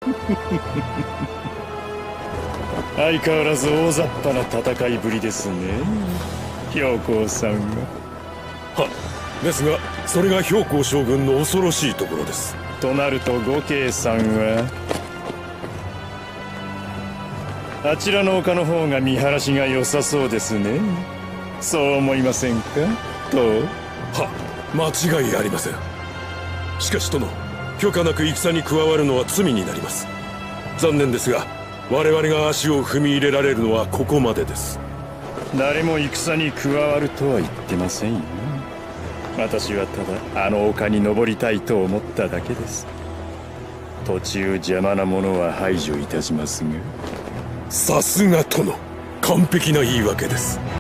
相変わらず大雑把な戦いぶりですね、公さんが。 は、ですがそれが公将軍の恐ろしいところです。 となると呉慶さんはあちらの丘の方が見晴らしが良さそうですね。そう思いませんかと。 は、間違いありません。しかし殿、許可なく戦に加わるのは罪になります。残念ですが我々が足を踏み入れられるのはここまでです。 誰も戦に加わるとは言ってませんよ。私はただあの丘に登りたいと思っただけです。途中邪魔なものは排除いたしますが。 さすが殿、完璧な言い訳です。